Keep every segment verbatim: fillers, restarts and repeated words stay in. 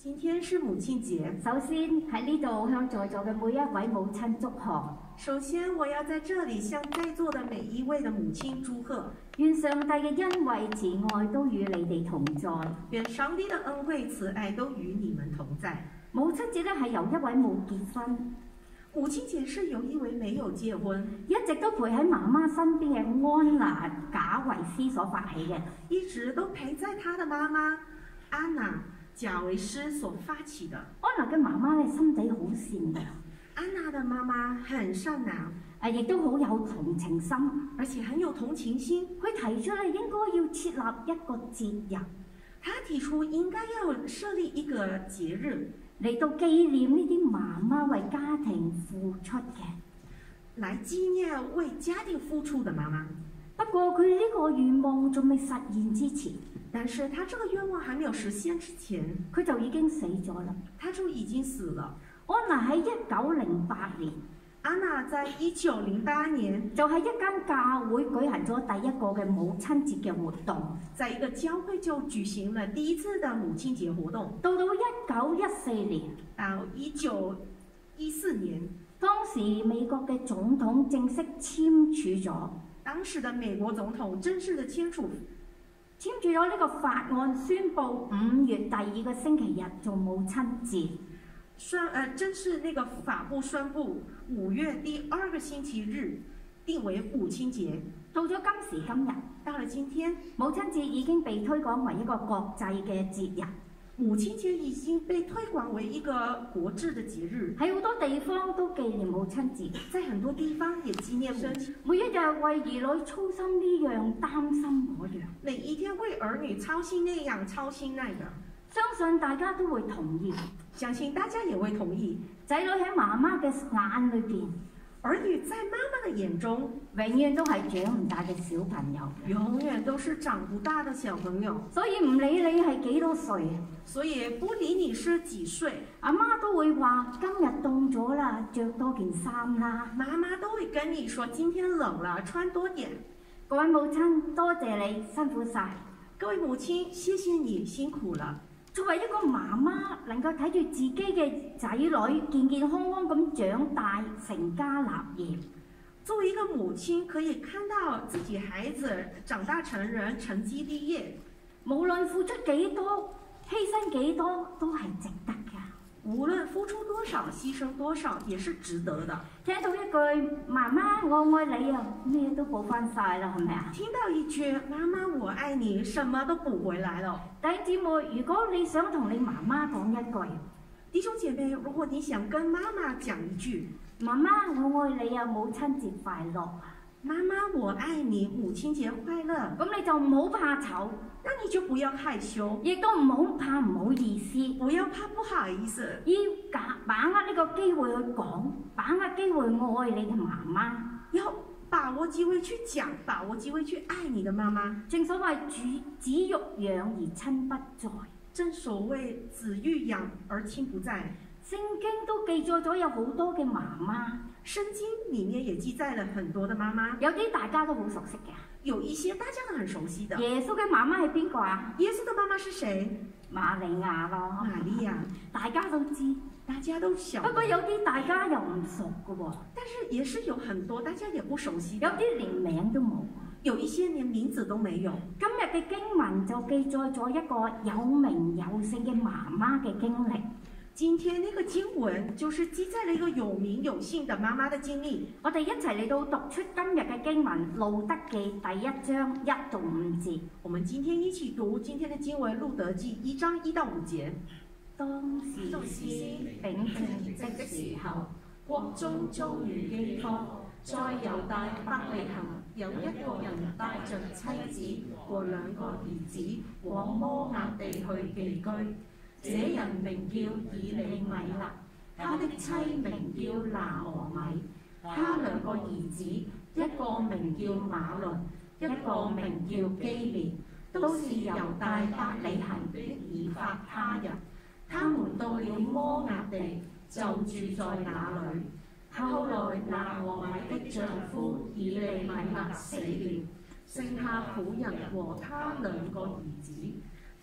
今天是母親節。 首先喺呢度向在座嘅每一位母親祝賀。 首先，我要在這裡向在座的每一位的母親祝賀。 願上帝嘅恩惠慈愛都與你哋同在。 願上帝的恩惠慈愛都與你們同在。 母親節咧係由一位冇結婚。 母親節是由一位沒有結婚， 一直都陪喺媽媽身邊嘅安娜賈維斯所發起嘅， 一直都陪在她的媽媽安娜賈維斯所發起的。 安娜嘅媽媽咧心地好善良， 安娜的媽媽很善良， 誒亦都好有同情心， 而且很有同情心。 佢提出咧應該要設立一個節日， 他提出應該要設立一個節日。 嚟到紀念呢啲媽媽為家庭付出嘅， 來紀念為家庭付出的媽媽。 不過佢呢個願望仲未實現之前， 但是他這個願望還沒有實現之前， 佢就已經死咗啦。 他就已經死了。 安娜喺一九零八年， 安娜在一九零八年就喺一間教會舉行咗第一個嘅母親節嘅活動， 在一個教會就舉行了第一次的母親節活動。 到到一九一四年， 到一九一四年， 當時美國嘅總統正式簽署咗， 當時的美國總統正式的簽署簽署咗呢個法案，宣布五月第二個星期日做母親節。 宣呃，正是那個法部宣布五月第二個星期日定為母親節。 到咗今時今日， 到了今天， 母親節已經被推廣為一個國際嘅節日。 母親節已經被推廣為一個國際的節日， 喺好多地方都紀念母親節， 在很多地方也紀念母親。 每一日為兒女操心呢樣擔心嗰樣， 每一天為兒女操心那樣操心那個。 相信大家都會同意， 相信大家也會同意。 仔女喺媽媽嘅眼裏邊， 兒女在媽媽嘅眼中， 永遠都係長唔大嘅小朋友， 永遠都是長不大的小朋友。 所以唔理你係幾多歲， 所以不理你是幾歲， 阿媽都會話今日凍咗啦，着多件衫啦。 媽媽都會跟你說今天冷了，穿多點。 各位母親，多謝你辛苦晒。 各位母親，謝謝你辛苦了。 作為一個媽媽，能夠睇住自己嘅仔女健健康康咁長大成家立業， 作為一個母親，可以看到自己孩子長大成人、成績立業， 無論付出幾多、犧牲幾多，都係值得㗎。 無論付出多少、犧牲多少，也是值得的。 聽到一句媽媽我愛你啊，咩都補翻晒啦，係咪啊？ 聽到一句媽媽我愛你，什麼都補回來了。 弟兄姊妹，如果你想同你媽媽講一句， 弟兄姐妹，如果你想跟媽媽講一句， 媽媽我愛你啊，母親節快樂。 媽媽我愛你，母親節快樂。 咁你就唔好怕醜， 那你就不要害羞， 亦都唔好怕唔好意思， 不要怕不好意思， 要把握呢個機會去講，把握機會愛你嘅媽媽， 要把握機會去講，把握機會去愛你的媽媽。 正所謂子子欲養而親不在， 正所謂子欲養而親不在。 聖經都記載咗有好多嘅媽媽， 聖經裡面也記載了很多的媽媽， 有啲大家都好熟悉嘅， 有一些大家都很熟悉的。 耶穌嘅媽媽係邊個啊？ 耶穌的媽媽是誰？ 瑪利亞咯， 瑪利亞， 大家都知， 大家都曉。 不過有啲大家又唔熟嘅喎， 但是也是有很多大家也不熟悉， 有啲連名都冇， 有一些連名字都沒有。 今日嘅經文就記載咗一個有名有姓嘅媽媽嘅經歷。 今天呢個經文就是記載了一個有名有姓的媽媽的經歷。 我哋一齊嚟到讀出今日嘅經文《路德記》第一章一到五節。 我們今天一起讀今天的經文《路德記》一章一到五節。 當時是秉正的時候， 國中遭遇饑荒，在猶大伯利恆有一個人帶着妻子和兩個兒子往摩押地去寄居。這人名叫以利米勒，他的妻名叫拿俄米，他兩個兒子，一個名叫馬倫，一個名叫基列，都是猶大伯利恆的以法他人。他們到了摩押地，就住在那裏。後來拿俄米的丈夫以利米勒死了，剩下婦人和他兩個兒子。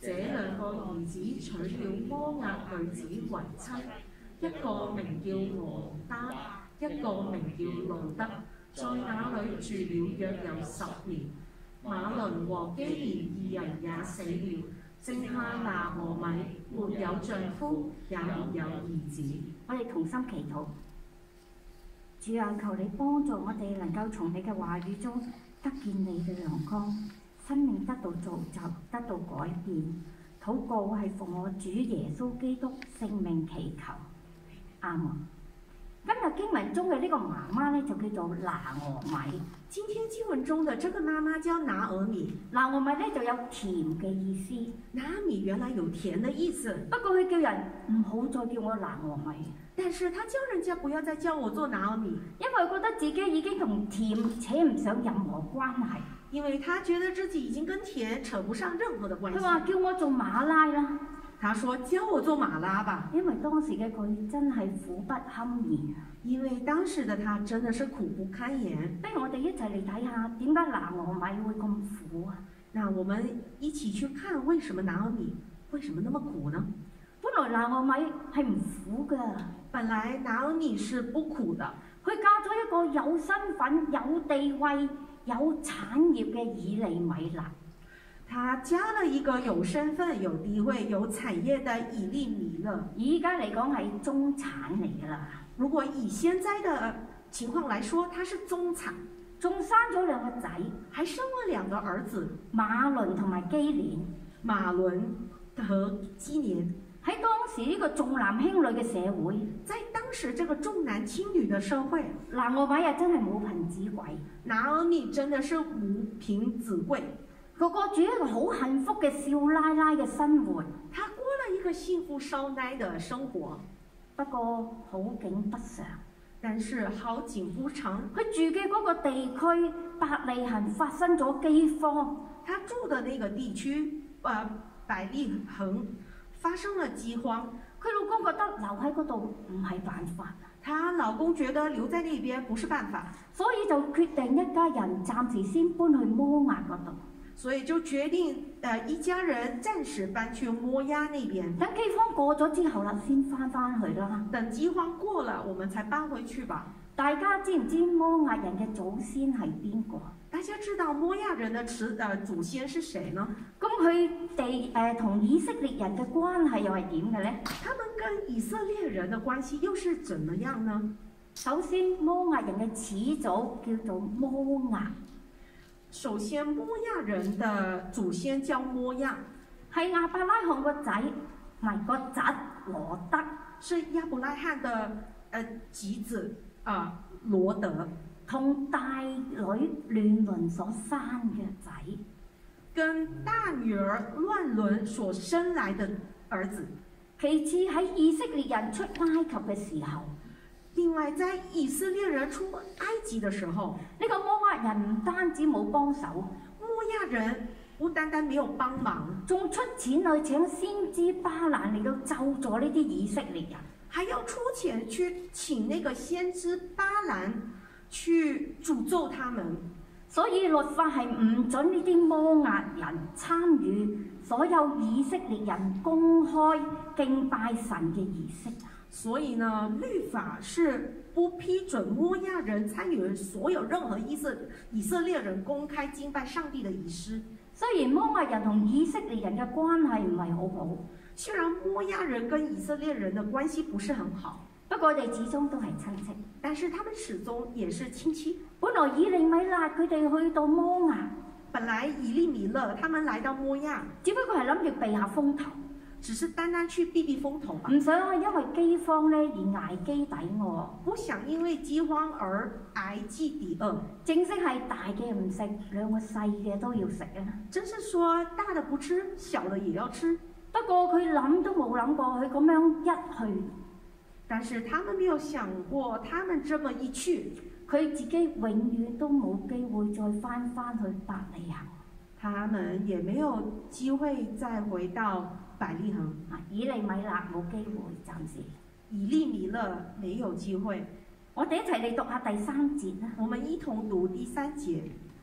這兩個兒子娶了摩押女子為妻，一個名叫俄單，一個名叫路德，在那裡住了約有十年。馬倫和基連二人也死了，剩下拿俄米，沒有丈夫，也沒有兒子。 我哋同心祈禱，主啊，求你幫助我哋能夠從你嘅話語中得見你嘅亮光，生命得到造就，得到改變。禱告係奉我主耶穌基督聖名祈求，阿門。今日經文中嘅呢個媽媽咧就叫做拿俄米。 今天經文中的這個媽媽叫拿俄米。 拿俄米咧就有甜嘅意思。 拿俄米原來有甜的意思， 不過佢叫人唔好再叫我拿俄米， 但是他叫人家不要再叫我做拿俄米， 因為覺得自己已經同甜扯唔上任何關係。 因為他覺得自己已經跟甜扯不上任何的關係。 佢話叫我做馬拉啦。 他說叫我做馬拉吧， 因為當時嘅佢真係苦不堪言。 因為當時的他真的是苦不堪言。 不如我哋一齊嚟睇下點解拿俄米會咁苦啊？ 那我們一起去看為什麼拿俄米為什麼那麼苦呢？ 本來拿俄米係唔苦㗎， 本來拿俄米是不苦的， 佢嫁咗一個有身份、有地位、有產業嘅以利米勒。 他加了一個有身份、有地位、有產業的以利米勒。 而家嚟講係中產嚟㗎啦。 如果以現在的情況來說，他是中產， 仲生咗兩個仔， 還生了兩個兒子， 馬倫同埋基連。 馬倫和基連。 喺當時呢個重男輕女嘅社會， 在當時這個重男輕女的社會， 拿俄米啊真係母憑子貴。 拿俄米真的是母憑子貴。 佢過住一個好幸福嘅少奶奶嘅生活， 他過了一個幸福少奶的生活。 不過好景不常， 但是好景不長。 佢住嘅嗰個地區伯利恆發生咗饑荒， 他住的那個地區，呃，伯利恆發生了饑荒。 佢老公覺得留喺嗰度唔係辦法， 她老公覺得留在那邊不是辦法， 所以就決定一家人暫時先搬去摩押嗰度。 所以就決定，呃，一家人暫時搬去摩押那邊。 等饑荒過咗之後啦，先翻返去啦。 等饑荒過了，我們才搬回去吧。 大家知唔知摩押人嘅祖先係邊個？ 大家知道摩押人的祖呃祖先是誰呢？ 咁佢哋誒同以色列人嘅關係又係點嘅咧？ 他們跟以色列人的關係又是怎麼樣呢？ 首先，摩押人嘅始祖叫做摩押。 首先，摩押人的祖先叫摩押， 係亞伯拉罕個仔，唔係個侄羅德， 是亞伯拉罕的呃侄子啊羅德， 同大女亂倫所生嘅仔， 跟大女兒亂倫所生來的兒子。 其次喺以色列人出埃及嘅時候， 另外在以色列人出埃及的時候， 呢個摩押人唔單止冇幫手， 摩押人不單單沒有幫忙， 仲出錢去請先知巴蘭嚟到咒詛呢啲以色列人， 還要出錢去請那個先知巴蘭去詛咒他們。 所以律法係唔准呢啲摩押人參與所有以色列人公開敬拜神嘅儀式。 所以呢，律法是不批准摩押人參與所有任何以色以色列人公開敬拜上帝的儀式。 雖然摩押人同以色列人嘅關係唔係好好， 雖然摩押人跟以色列人的關係不是很好， 不過我哋始終都係親戚。 但是他們始終也是親戚。 本來以利米勒佢哋去到摩押， 本來以利米勒他們來到摩押， 只不過係諗住避下風頭， 只是單單去避避風頭吧。 唔想因為饑荒咧而捱飢抵餓， 不想因為饑荒而捱飢抵餓。 正式係大嘅唔食，兩個細嘅都要食啊！ 真是說大的不吃，小的也要吃。 不過佢諗都冇諗過，佢咁樣一去， 但是他們沒有想過，他們這麼一去， 佢自己永遠都冇機會再翻返去伯利恆。 他們也沒有機會再回到伯利恆。 以利米勒冇機會，暫時。 以利米勒沒有機會。 我哋一齊嚟讀下第三節啦。 我們一同讀第三節。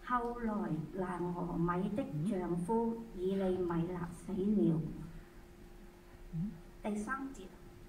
後來拿俄米的丈夫以利米勒死了。第三節。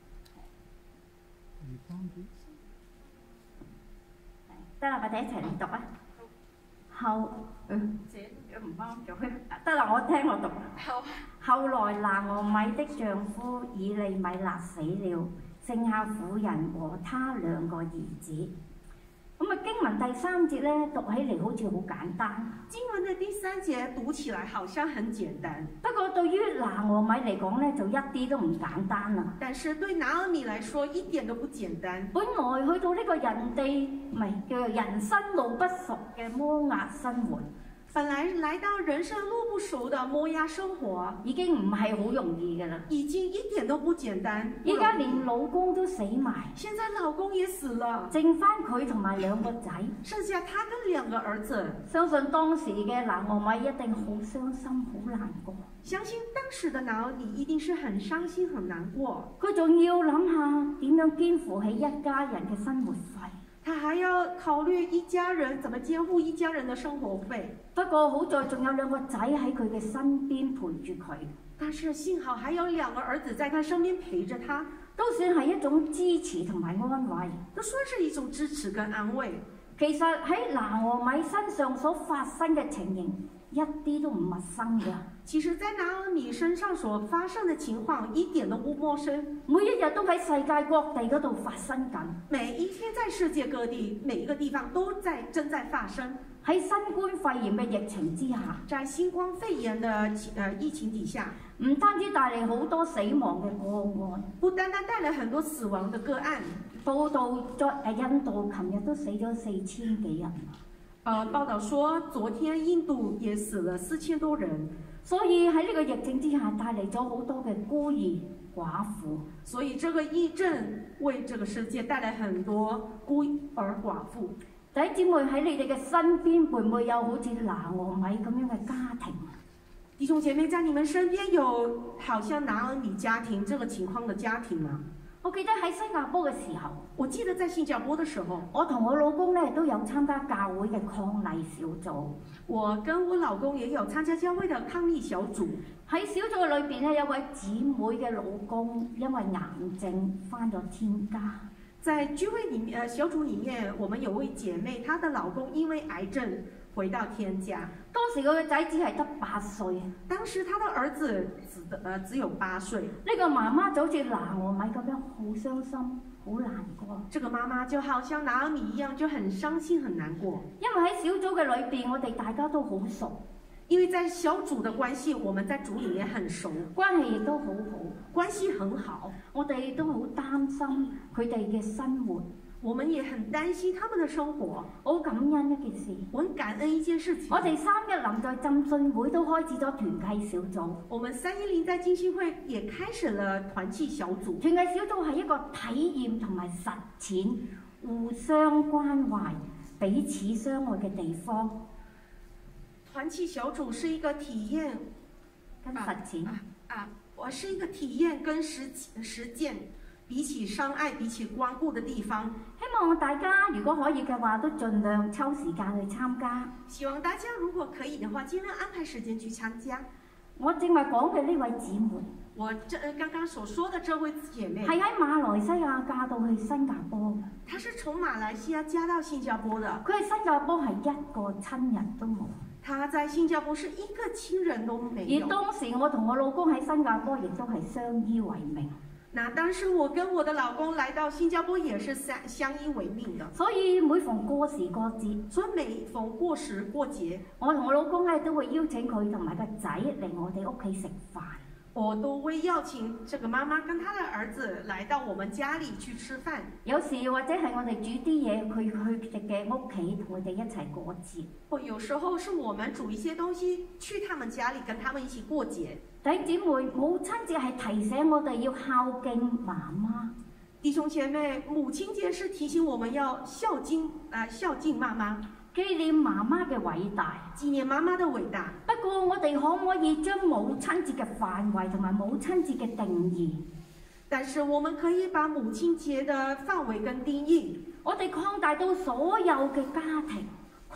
得啦，我哋一齊嚟讀啊！後嗯，這唔幫助佢。得啦，我聽我讀。後來拿俄米的丈夫以利米勒死了，剩下婦人和他兩個兒子。咁啊，經文第三節咧讀起嚟好似好簡單。 經文的第三節讀起來好像很簡單， 不過對於拿俄米嚟講咧，就一啲都唔簡單啦。 但是對拿俄米來說一點都不簡單。 本來去到呢個人地唔係叫做人生路不熟嘅摩押生活， 本來來到人生路不熟的摩押生活， 已經唔係好容易嘅啦。 已經一點都不簡單。 依家連老公都死埋， 現在老公也死了， 剩翻佢同埋兩個仔， 剩下他跟兩個兒子。 相信當時嘅拿俄米一定好傷心、好難過。 相信當時的拿俄米一定是很傷心、很難過。 佢仲要諗下點樣肩負起一家人嘅生活費。 他還要考慮一家人怎麼肩負一家人的生活費。 不過好在仲有兩個仔喺佢嘅身邊陪住佢。 但是幸好還有兩個兒子在他身邊陪着他， 都算係一種支持同埋安慰。 都算是一種支持跟安慰。 其實喺拿俄米身上所發生嘅情形一啲都唔陌生嘅。 其實，在拿俄米身上所發生的情況一點都不陌生， 每一日都喺世界各地嗰度發生緊。 每一天在世界各地每一個地方都在正在發生。 喺新冠肺炎嘅疫情之下， 在新冠肺炎的呃疫情底下， 唔單止帶嚟好多死亡嘅個案， 不單單帶來很多死亡的個案。 報道在誒印度，琴日都死咗四千幾人。 呃，報道說昨天印度也死了四千多人。 所以喺呢個疫情之下，帶嚟咗好多嘅孤兒寡婦。 所以這個疫症為這個世界帶來很多孤兒寡婦。 弟兄姊妹，喺你哋嘅身邊，會唔會有好似拿俄米咁樣嘅家庭？ 弟兄姐妹，在你們身邊有好像拿俄米家庭這個情況的家庭嗎？ 我記得喺新加坡嘅時候， 我記得在新加坡的時候， 我同我老公咧都有參加教會嘅抗勵小組。 我跟我老公也有參加教會的抗勵小組。 喺小組裏邊咧，有位姊妹嘅老公因為癌症返咗天家。 在聚會裡面，呃，小組裡面，我們有位姐妹，她的老公因為癌症回到天家。 當時佢個仔只係得八歲。 當時他的兒子只得呃只有八歲。 呢個媽媽就好似拿俄米咁樣，好傷心，好難過。 這個媽媽就好像拿俄米一樣，就很傷心，很難過。 因為喺小組嘅裏邊，我哋大家都好熟。 因為在小組的關係，我們在組裡面很熟， 關係亦都好好， 關係很好。 我哋都好擔心佢哋嘅生活， 我們也很擔心他們的生活。 好感恩一件事， 我很感恩一件事情。 我哋三一臨在浸信會都開始咗團契小組。 我們三一零在浸信會也開始了團契小組。 團契小組係一個體驗同埋實踐互相關懷、彼此相愛嘅地方。 團契小組是一個體驗跟實踐啊啊，我、啊、是一個體驗跟實實踐彼此相愛、彼此關顧的地方。 希望大家如果可以嘅話，都盡量抽時間去參加。 希望大家如果可以的話，盡量安排時間去參加。 我正話講嘅呢位姊妹， 我這剛剛所說的這位姐妹， 係喺馬來西亞嫁到去新加坡。 她是從馬來西亞嫁到新加坡的。 佢喺新加坡係一個親人都冇。 他在新加坡是一個親人都沒有。 而當時我同我老公喺新加坡亦都係相依為命。 那當時我跟我的老公來到新加坡也是相相依為命的。 所以每逢過時過節， 所以每逢過時過節， 我同我老公咧都會邀請佢同埋個仔嚟我哋屋企食飯。 我都會邀請這個媽媽跟她的兒子來到我們家裡去吃飯。有時或者係我哋煮啲嘢，佢去佢哋嘅屋企同佢哋一齊過節。 或有時候是我們煮一些東西去他們家裡跟他們一起過節。 弟兄姊妹，母親節係提醒我哋要孝敬媽媽。 弟兄姐妹，母親節是提醒我們要孝敬啊孝敬媽媽。 紀念媽媽嘅偉大， 紀念媽媽的偉大。 不過我哋可唔可以將母親節嘅範圍同埋母親節嘅定義？ 但是我們可以把母親節的範圍跟定義， 我哋擴大到所有嘅家庭， 擴大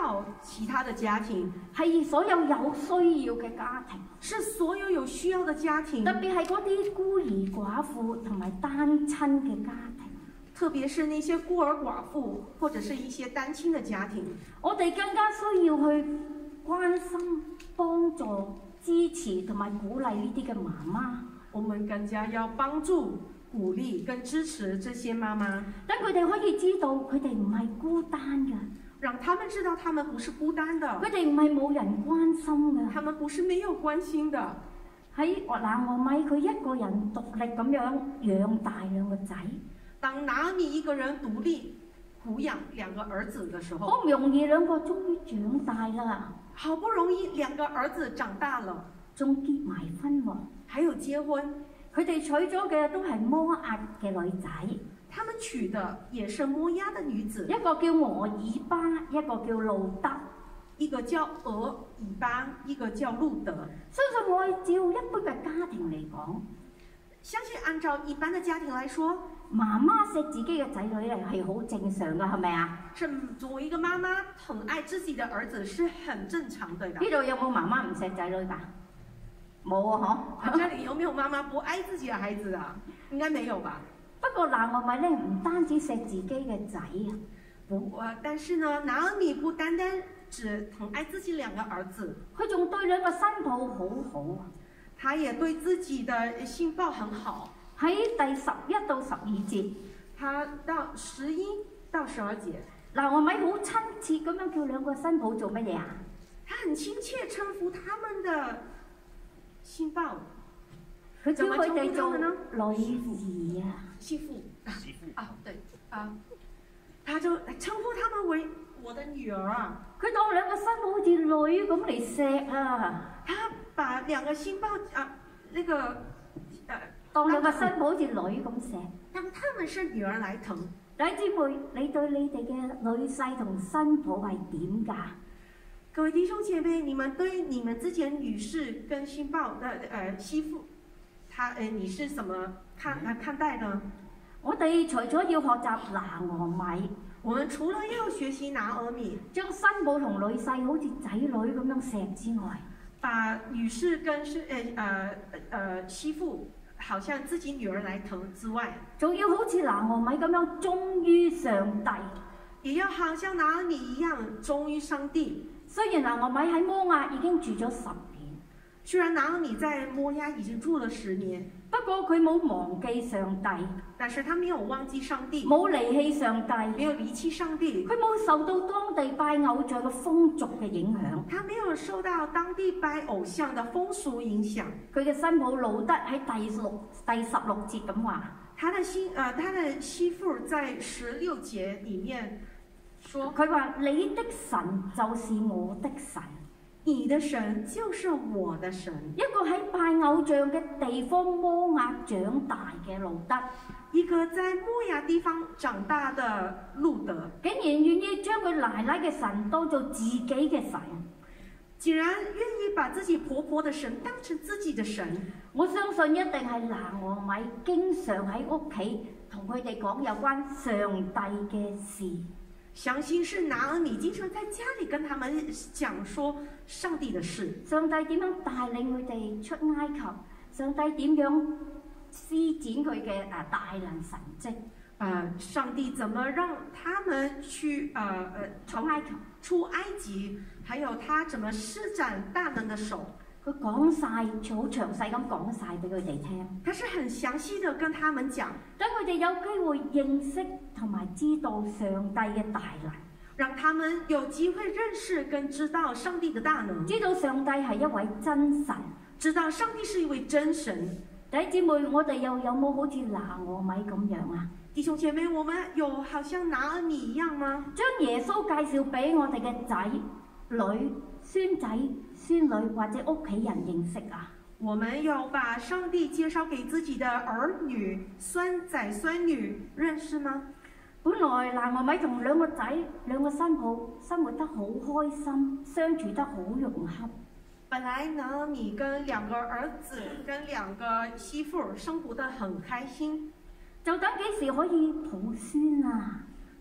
要其他的家庭， 係所有有需要嘅家庭， 是所有有需要的家庭， 特別係嗰啲孤兒寡婦同埋單親嘅家庭。 特別是那些孤兒寡婦或者是一些單親的家庭， 我哋更加需要去關心、幫助、支持同埋鼓勵呢啲嘅媽媽。 我們更加要幫助、鼓勵跟支持這些媽媽， 等佢哋可以知道佢哋唔係孤單嘅， 讓他們知道他們不是孤單的， 佢哋唔係冇人關心嘅。 他們不是沒有關心的。 喺拿俄米佢一個人獨力咁樣養大兩個仔， 當拿俄米一個人獨立撫養兩個兒子的時候， 好唔容易兩個終於長大啦， 好不容易兩個兒子長大了， 仲結埋婚喎。 還有結婚， 佢哋娶咗嘅都係摩押嘅女仔， 他們娶的也是摩押的女子， 一個叫俄爾巴，一個叫路德。 一個叫俄爾巴，一個叫路德。 相信我照一般嘅家庭嚟講， 相信按照一般的家庭來說， 媽媽錫自己嘅仔女咧係好正常嘅，係咪啊？ 是作為一個媽媽疼愛自己的兒子是很正常的。 呢度有冇媽媽唔錫仔女㗎？冇啊，嗬！ 這裡有沒有媽媽不愛自己的孩子啊？應該沒有吧？ 不過拿俄米咧唔單止錫自己嘅仔啊， 不，呃，但是呢，拿俄米不單單只疼愛自己兩個兒子， 佢仲對兩個新抱好好啊！ 他也對自己的新抱很好。 喺第十一到十二節， 他到十一到十二節， 拿俄米好親切咁樣叫兩個新抱做乜嘢啊？ 他很親切稱呼他們的新抱， 佢叫佢哋做女兒啊， 媳婦，媳婦啊，對啊，他就稱呼他們為我的女兒啊。 佢當兩個新抱好似女咁嚟錫啊！ 他把兩個新抱啊，那個，呃， 當兩個新抱好似女咁錫。 當他們是女兒來疼。 弟兄姊妹，你對你哋嘅女婿同新抱係點㗎？ 各位弟兄姐妹，你們對你們自己的女士跟新抱的呃媳婦，他呃你是怎麼看啊看待呢？ 我哋除咗要學習拿俄米， 我們除了要學習拿俄米， 將新抱同女婿好似仔女咁樣錫之外，把女士跟是誒呃呃媳婦，好像自己女兒來疼之外， 仲要好似拿俄米咁樣忠於上帝， 也要好像拿俄米一樣忠於上帝。 雖然拿俄米喺摩押已經住咗十年， 雖然拿俄米在摩押已經住了十年， 不過佢冇忘記上帝， 但是他沒有忘記上帝， 冇離棄上帝， 沒有離棄上帝， 佢冇受到當地拜偶像嘅風俗嘅影響， 他沒有受到當地拜偶像的風俗影響。 佢嘅新抱路德喺第六第十六節咁話， 他的新呃他的媳婦在十六節裡面說， 佢話你的神就是我的神。 你的神就是我的神。 一個喺拜偶像嘅地方摩押長大嘅路德， 一個在摩押地方長大的路德， 竟然願意將佢奶奶嘅神當做自己嘅神， 竟然願意把自己婆婆的神當成自己的神。 我相信一定係拿俄米經常喺屋企同佢哋講有關上帝嘅事。 相信是拿俄米經常在家裡跟他們講說上帝的事， 上帝點樣帶領佢哋出埃及，上帝點樣施展佢嘅誒大能神蹟，誒、 呃、上帝怎麼讓他們去誒誒、呃、從埃及出埃及，還有他怎麼施展大能的手。 佢講晒，好詳細咁講晒俾佢哋聽。 他是很詳細的跟他們講， 等佢哋有機會認識同埋知道上帝嘅大能， 讓他們有機會認識跟知道上帝的大能， 知道上帝係一位真神， 知道上帝是一位真神。 弟兄姊妹，我哋又有冇好似拿俄米咁樣啊？ 弟兄姐妹，我們有好像拿俄米一樣嗎？ 將耶穌介紹俾我哋嘅仔女、孫仔、孫女或者屋企人認識啊！ 我們有把上帝介紹給自己的兒女、孫仔、孫女認識嗎？ 本來拿俄米同兩個仔、兩個新抱生活得好開心，相處得好融洽。 本來拿俄米跟兩個兒子、跟兩個媳婦生活得很開心， 就等幾時可以抱孫啊！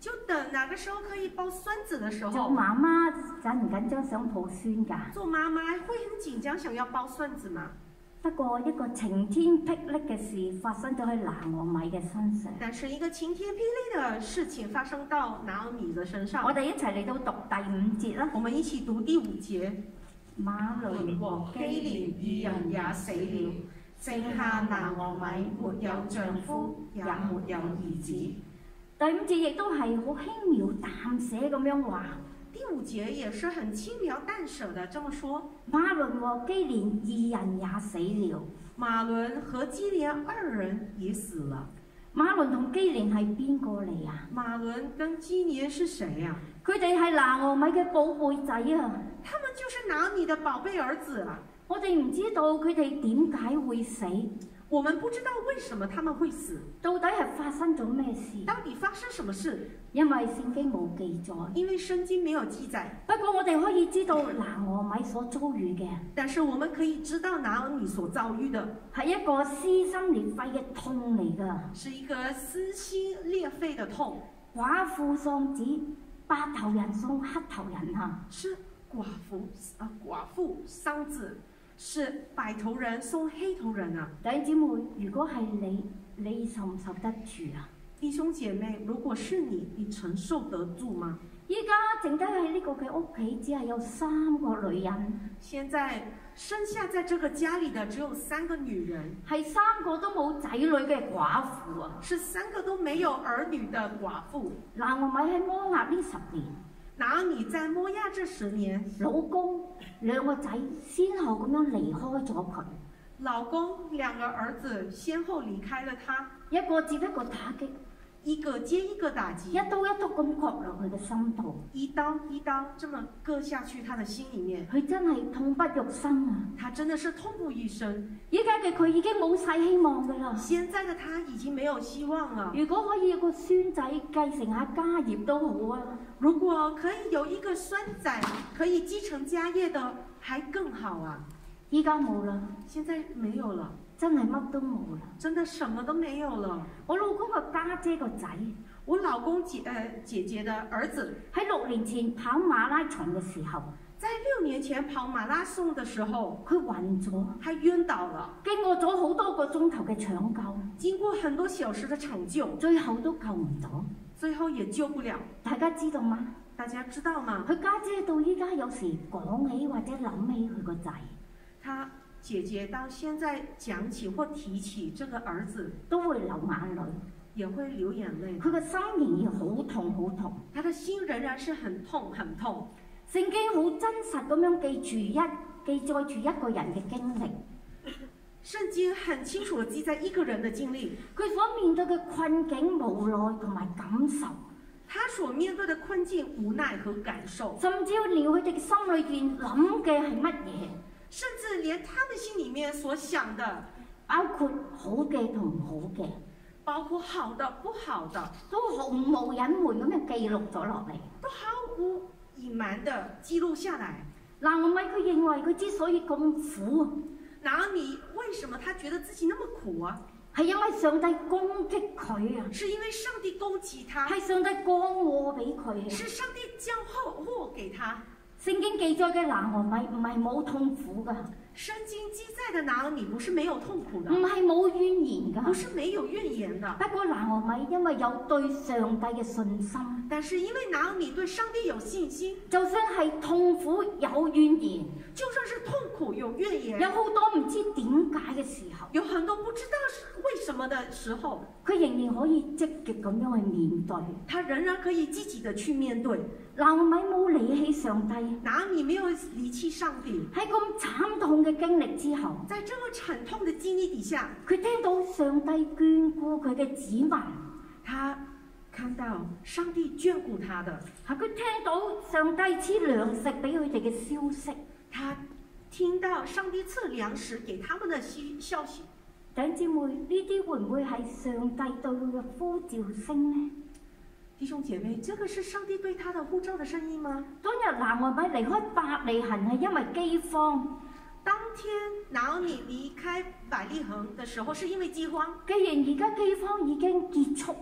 就等哪個時候可以抱孫子的時做候。 媽媽緊唔緊張想抱孫㗎？ 做媽媽會很緊張，想要抱孫子嘛？ 不過一個晴天霹靂嘅事發生咗喺拿俄米嘅身上。 但是一個晴天霹靂的事情發生到拿俄米的身上。 我哋一齊嚟到讀第五節啦。 我們一起讀第五節。 馬倫和基連二人也死了，剩下拿俄米沒有丈夫，也沒有兒子。 第五節亦都係好輕描淡寫咁樣話。 第五節也是很輕描淡寫的這麼說。 馬倫和基連二人也死了。 馬倫和基連二人也死了。 馬倫同基連係邊個嚟啊？ 馬倫跟基連是誰呀？ 佢哋係拿俄米嘅寶貝仔啊！ 他們就是拿俄米的寶貝兒子啊！ 我哋唔知道佢哋點解會死。 我們不知道為什麼他們會死， 到底係發生咗咩事？ 到底發生什麼事？ 因為聖經冇記載， 因為聖經沒有記載。 不過我哋可以知道拿俄米所遭遇嘅， 但是我們可以知道拿俄米所遭遇的係一個撕心裂肺嘅痛嚟㗎， 是一個撕心裂肺的痛。 寡婦喪子，白頭人送黑頭人啊！ 是寡婦啊，寡婦喪子。是白頭人送黑頭人啊！ 弟兄姊妹，如果係你，你受唔受得住啊？ 弟兄姐妹，如果是你，你承受得住嗎？ 依家剩低喺呢個嘅屋企，只係有三個女人。 現在剩下在這個家裏的只有三個女人， 係三個都冇仔女嘅寡婦啊！ 是三個都沒有兒女的寡婦。 拿俄米喺摩押呢十年。 拿俄米在摩押這十年， 老公兩個仔先後咁樣離開咗佢， 老公兩個兒子先後離開了他， 一個接一個打擊， 一個接一個打擊， 一刀一刀咁割落佢嘅心度， 一刀一刀這麼割下去他的心裡面， 佢真係痛不欲生啊！ 他真的是痛不欲生。 依家嘅佢已經冇晒希望噶啦， 現在的他已經沒有希望了。 如果可以有個孫仔繼承下家業都好啊！ 如果可以有一個孫仔可以繼承家業的，還更好啊！ 依家冇啦， 現在沒有了， 真係乜都冇啦， 真的什麼都沒有了。 我老公個家姐個仔， 我老公姐呃姐姐的兒子喺六年前跑馬拉松嘅時候， 在六年前跑馬拉松的時候， 佢暈咗， 他暈倒了， 經過咗好多個鐘頭嘅搶救， 經過很多小時的搶救， 最後都救唔到。 最後也救不了。 大家知道嗎？ 大家知道嗎？ 佢家姐到依家有時講起或者諗起佢個仔， 他姐姐到現在講起或提起這個兒子， 都會流眼淚， 也會流眼淚。 佢個心仍然好痛好痛， 他的心仍然是很痛很痛。 聖經好真實咁樣記住一記載住一個人嘅經歷。 聖經很清楚地記載一個人的經歷， 佢所面對嘅困境、無奈同埋感受， 他所面對的困境、無奈和感受， 甚至連佢哋心裏邊諗嘅係乜嘢， 甚至連他們心裡面所想的， 包括好嘅同唔好嘅， 包括好的、不好的， 都毫無隱瞞咁樣記錄咗落嚟， 都毫無隱瞞地記錄下來。 拿俄米佢認為佢之所以咁苦， 拿俄米為什麼他覺得自己那麼苦啊？ 係因為上帝攻擊佢啊！ 是因為上帝攻擊他， 係上帝降禍俾佢啊！ 是上帝降禍禍給他。 聖經記載嘅拿俄米唔係冇痛苦噶， 聖經記載的拿俄米不是沒有痛苦的， 唔係冇怨言噶， 不是沒有怨言的。 不過拿俄米因為有對上帝嘅信心， 但是因為拿俄米對上帝有信心， 就算係痛苦有怨言， 就算是痛苦有怨言， 有好多唔知點解嘅時候， 有很多不知道是為什麼的時候， 佢仍然可以積極咁樣去面對， 他仍然可以積極的去面對。 拿俄米冇離棄上帝， 拿俄米沒有離棄上帝。 喺咁慘痛嘅經歷之後， 在這個慘痛的經歷底下， 佢聽到上帝眷顧佢嘅子民， 他看到上帝眷顧他的， 係佢聽到上帝賜糧食俾佢哋嘅消息， 他聽到上帝賜糧食給他們的消息。 弟兄姊妹，呢啲會唔會係上帝對佢嘅呼召聲呢？ 弟兄姐妹，這個是上帝對他的呼召的聲音嗎？ 當日拿俄米離開伯利恆係因為饑荒。 當天拿俄米離開百利恆的時候，是因為饑荒。 既然而家饑荒已經結束啦，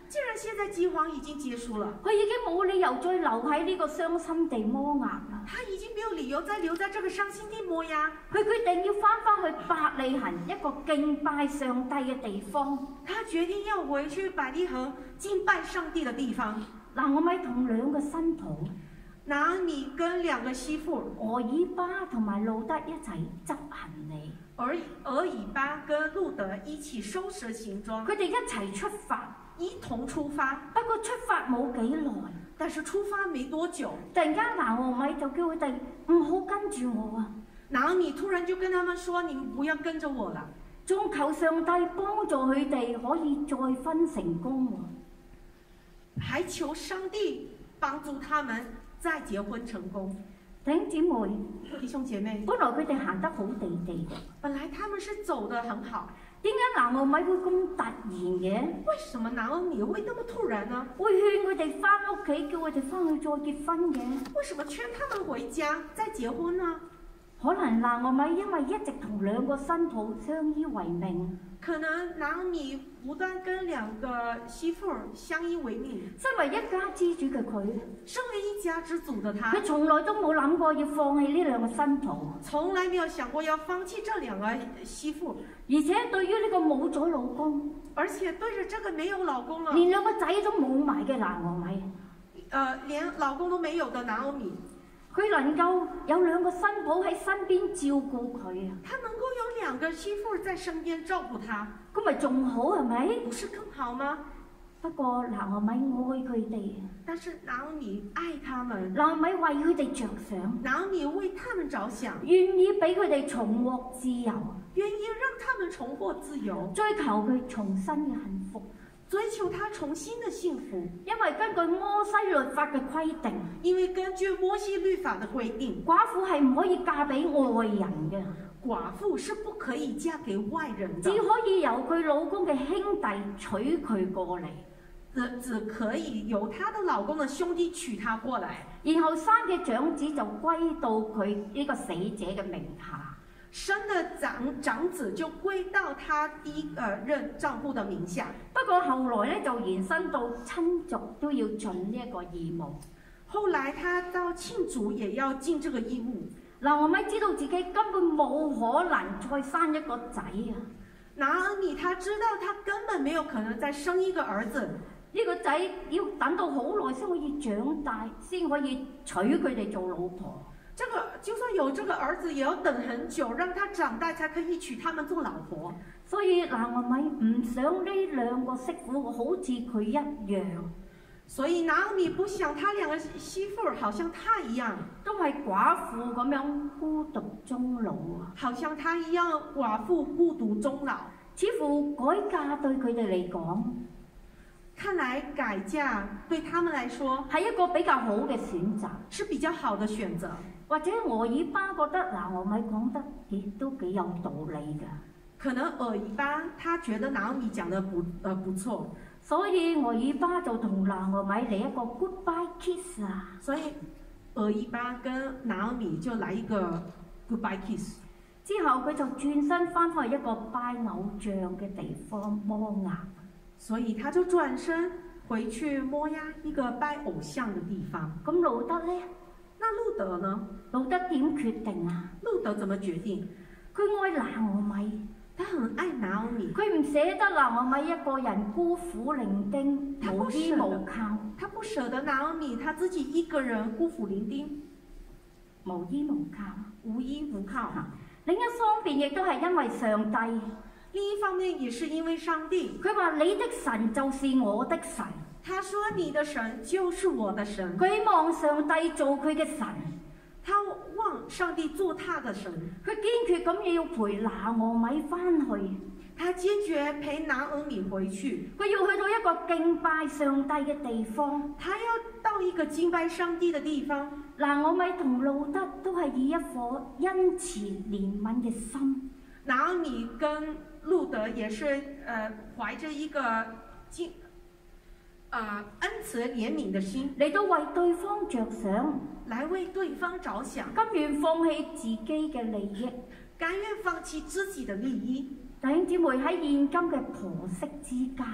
既然現在饑荒已經結束了， 佢已經冇理由再留喺呢個傷心地摩押啦。 他已經沒有理由再留在這個傷心地摩押。 佢決定要翻返去伯利恆一個敬拜上帝嘅地方。 他決定要回去伯利恆敬拜上帝的地方。 嗱，我咪同兩個新抱， 拿俄米跟兩個媳婦俄珥巴同埋路得一齊執行李。 俄俄珥巴跟路得一起收拾行裝， 佢哋一齊出發， 一同出發。 不過出發冇幾耐， 但是出發沒多久， 突然間拿俄米就叫佢哋唔好跟住我啊！ 拿俄米突然就跟他們說：你們不要跟着我了。 仲求上帝幫助佢哋可以再婚成功喎， 還求上帝幫助他們再結婚成功。 弟兄姊妹、 弟兄姐妹， 本來佢哋行得好地地嘅， 本來他們是走得很好， 點解拿俄米會咁突然嘅？ 為什麼拿俄米會那麼突然呢？ 會勸佢哋翻屋企，叫佢哋翻去再結婚嘅？ 為什麼勸他們回家再結婚呢？ 可能拿俄米因為一直同兩個新抱相依為命， 可能拿俄米不斷跟兩個媳婦相依為命。 身為一家之主嘅佢， 身為一家之主的他， 佢從來都冇諗過要放棄呢兩個新抱， 從來沒有想過要放棄這兩個媳婦。 而且對於呢個冇咗老公， 而且對着這個沒有老公了， 連兩個仔都冇埋嘅拿俄米， 呃，連老公都沒有的拿俄米， 佢能夠有兩個新抱喺身邊照顧佢啊！ 他能夠有兩個媳婦在身邊照顧他， 咁咪仲好係咪？ 不是更好嗎？ 不過拿俄米愛佢哋， 但是拿俄米愛他們， 拿俄米為佢哋着想， 拿俄米為他們着想， 願意俾佢哋重獲自由， 願意讓他們重獲自由， 追求佢重新嘅幸福。 追求他重新的幸福， 因為根據摩西律法嘅規定， 因為根據摩西律法的規定， 寡婦係唔可以嫁俾外人嘅， 寡婦是不可以嫁給外人的， 只可以由佢老公嘅兄弟娶佢過嚟， 只只可以由她的老公的兄弟娶她過來， 然後生嘅長子就歸到佢呢個死者嘅名下。 生的長長子就歸到他第一呃任丈夫的名下。 不過後來咧就延伸到親族都要盡呢一個義務。 後來他到親族也要盡這個義務。 拿俄米知道自己根本冇可能再生一個仔啊！ 拿俄米他知道他根本沒有可能再生一個兒子。 呢個仔要等到好耐先可以長大，先可以娶佢哋做老婆。 這個就算有這個兒子，也要等很久，讓他長大才可以娶他們做老婆。 所以拿俄米唔想呢兩個媳婦好似佢一樣， 所以拿俄米不想他兩個媳婦好像他一樣， 都係寡婦咁樣孤獨終老啊！ 好像他一樣寡婦孤獨終老。 似乎改嫁對佢哋嚟講， 看來改嫁對他們來說係一個比較好嘅選擇， 是比較好的選擇。 或者俄珥巴覺得拿俄米講得亦都幾有道理㗎。 可能俄珥巴他覺得拿俄米講得不呃不錯， 所以俄珥巴就同拿俄米嚟一個 goodbye kiss 啊。 所以俄珥巴跟拿俄米就來一個 goodbye kiss。 之後佢就轉身翻返去一個拜偶像嘅地方摩押， 所以他就轉身回去摩押一個拜偶像嘅地方。 咁路得呢？ 那路得呢？ 路得點決定啊？ 路得怎麼決定？ 佢愛拿俄米， 他很愛拿俄米， 佢唔捨得拿俄米一個人孤苦伶仃，無依無靠。 他不捨得拿俄米，他自己一個人孤苦伶仃， 無依無靠， 無依無靠。 另一方面亦都係因為上帝， 另一方面也是因為上帝。 佢話你的神就是我的神。 他說你的神就是我的神。 佢希望上帝做佢嘅神， 他望上帝做他的神。 佢堅決咁要陪拿俄米翻去， 他堅決陪拿俄米回去。 佢要去到一個敬拜上帝嘅地方， 他要到一個敬拜上帝嘅地方。 拿俄米同路得都係以一顆恩慈憐憫嘅心。 拿俄米跟路得也是，呃，懷着一個敬。呃，恩慈憐憫的心嚟到為對方着想， 來為對方着想， 甘願放棄自己嘅利益， 甘願放棄自己的利益。 弟兄姊妹，喺現今嘅婆媳之間，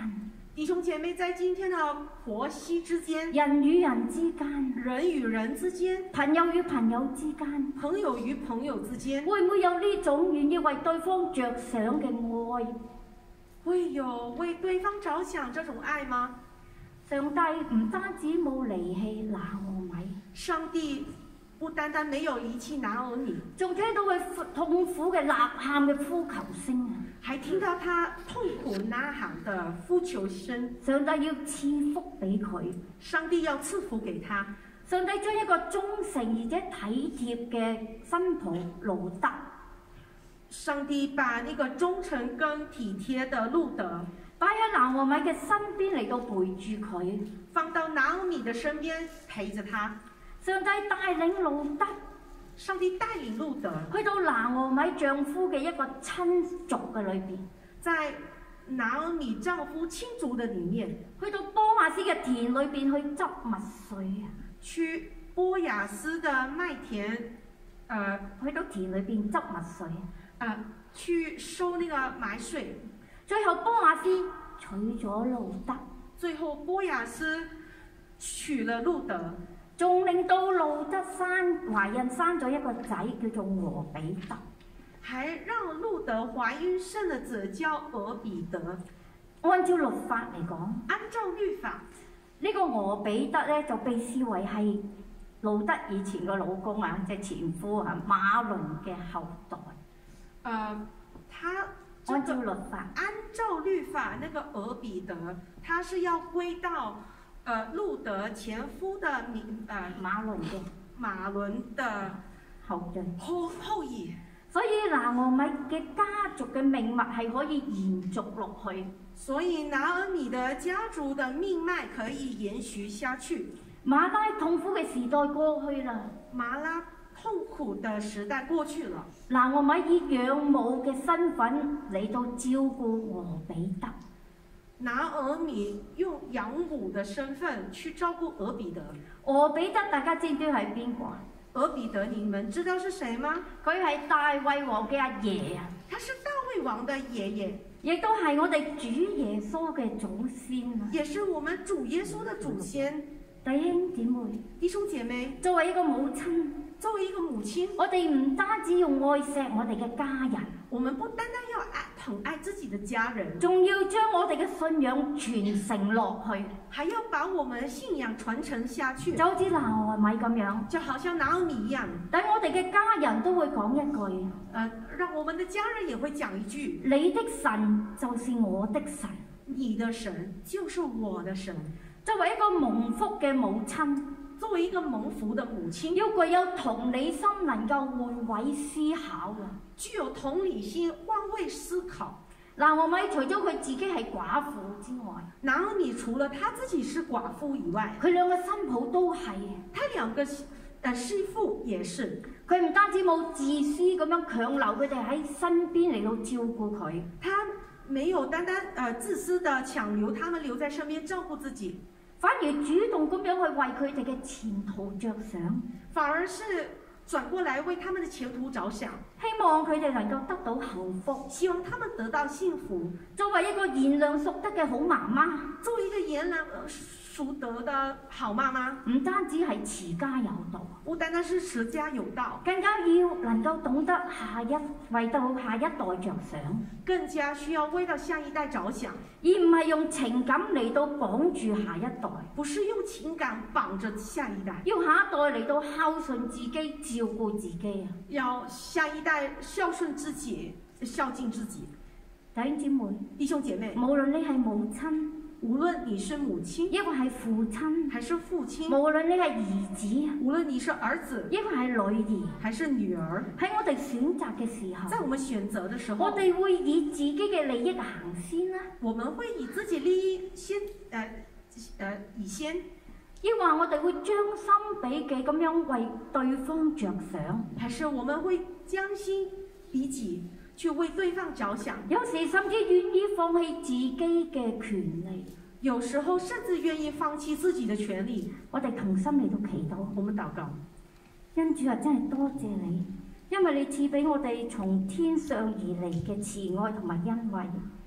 弟兄姐妹，在今天的婆媳之間、 人與人之間、 人與人之間、 朋友與朋友之間， 朋友與朋友之間， 會唔會有呢種願意為對方着想嘅愛？ 會有為對方着想這種愛嗎？ 上帝唔單止冇離棄拿俄米， 上帝不單單沒有遺棄拿俄米， 仲聽到佢痛苦嘅吶喊嘅呼求聲啊！ 還聽到他痛苦吶喊的呼求聲。 上帝要賜福俾佢， 上帝要賜福給他。 上帝將一個忠誠而且體貼嘅新抱路德， 上帝把那個忠誠跟體貼的路德擺喺拿俄米嘅身邊嚟到陪住佢， 放到拿俄米的身邊陪着他。 上帝帶領路德， 上帝帶領路德去到拿俄米丈夫嘅一個親族嘅裏邊， 在拿俄米丈夫親族的裡面， 去到波亞斯嘅田裏邊去執麥穗啊！ 去波亞斯的麥田，呃， 去到田裏邊執麥穗啊！ 呃，去收那個麥穗。 最後波亞斯娶咗路德， 最後波亞斯娶了路德。 仲令到路德生懷孕生咗一個仔叫做俄比德， 還讓路德懷孕生了子叫俄比德。 按照律法嚟講， 按照律法， 呢、這個俄比德咧就被視為係路德以前個老公啊，即係前夫啊馬倫嘅後代。 呃，他、這個、 按照律法， 按照律法，那個俄比德，他是要歸到。呃，路德前夫的名，呃， 馬倫嘅馬倫的後裔後後裔， 所以拿俄米嘅家族嘅命脈係可以延續落去。 所以拿俄米的家族的命脈可以延續下去。 馬拉痛苦嘅時代過去啦， 馬拉痛苦的時代過去了。 拿俄米以養母嘅身份嚟到照顧俄比德。 拿俄米用養母的身份去照顧俄比德。 俄比德大家知唔知係邊個啊？ 俄比德，你們知道是誰嗎？ 佢係大衛王嘅阿爺啊！ 他是大衛王的爺爺， 亦都係我哋主耶穌嘅祖先啊！ 也是我們主耶穌的祖先。 弟兄姊妹， 弟兄姐妹， 作為一個母親， 作為一個母親， 我哋唔單止要愛錫我哋嘅家人， 我們不單單要愛疼愛自己的家人， 仲要將我哋嘅信仰傳承落去， 還要把我們的信仰傳承下去。 就好似拿俄米咁樣， 就好像拿俄米一樣， 等我哋嘅家人都會講一句， 呃，讓我們的家人也會講一句： 你的神就是我的神， 你的神就是我的神。 作為一個蒙福嘅母親， 作為一個蒙福的母親， 要具有同理心，能夠換位思考啊！ 具有同理心，換位思考。 拿俄米除咗佢自己係寡婦之外， 拿俄米除了他自己是寡婦以外， 佢兩個新抱都係， 他兩個呃媳婦也是。 佢唔單止冇自私咁樣強留佢哋喺身邊嚟到照顧佢， 他沒有單單呃自私的強留他們留在身邊照顧自己。 反而主動咁樣去為佢哋嘅前途着想， 反而是轉過來為他們的前途着想， 希望佢哋能夠得到幸福， 希望他們得到幸福。 作為一個賢良淑德嘅好媽媽， 作為一個賢良淑德的好媽媽， 唔單止係持家有道， 不單單是持家有道， 更加要能夠懂得下一為到下一代着想， 更加需要為到下一代着想， 而唔係用情感嚟到綁住下一代， 不是用情感綁着下一代， 要下一代嚟到孝順自己、照顧自己啊！ 要下一代孝順自己、孝敬自己。 弟兄姊妹、 弟兄姐妹， 無論你係母親， 無論你是母親， 一個係父親， 還是父親， 無論你係兒子， 無論你是兒子， 一個係女兒， 還是女兒， 喺我哋選擇嘅時候， 在我們選擇的時候， 我哋會以自己嘅利益行先啦。 我們會以自己利益先，誒、呃，誒、呃，以先。 抑或我哋會將心比己咁樣為對方着想， 還是我們會將心比己去為對方着想？ 有時甚至願意放棄自己嘅權利， 有時候甚至願意放棄自己的權利。 我哋同心嚟到祈禱， 我們禱告， 恩主啊，真係多謝你，因為你賜俾我哋從天上而嚟嘅慈愛同埋恩惠。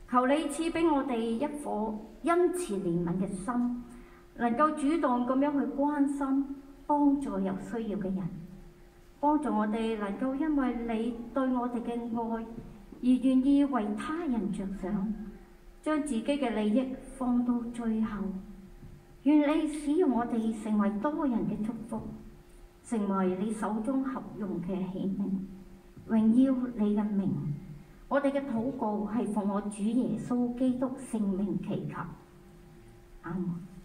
求你賜俾我哋一顆恩慈憐憫嘅心，能夠主動咁樣去關心、幫助有需要嘅人，幫助我哋能夠因為你對我哋嘅愛而願意為他人着想，將自己嘅利益放到最後。願你使用我哋成為多人嘅祝福，成為你手中合用嘅器皿，榮耀你嘅名。我哋嘅禱告係奉我主耶穌基督聖名祈求，阿門。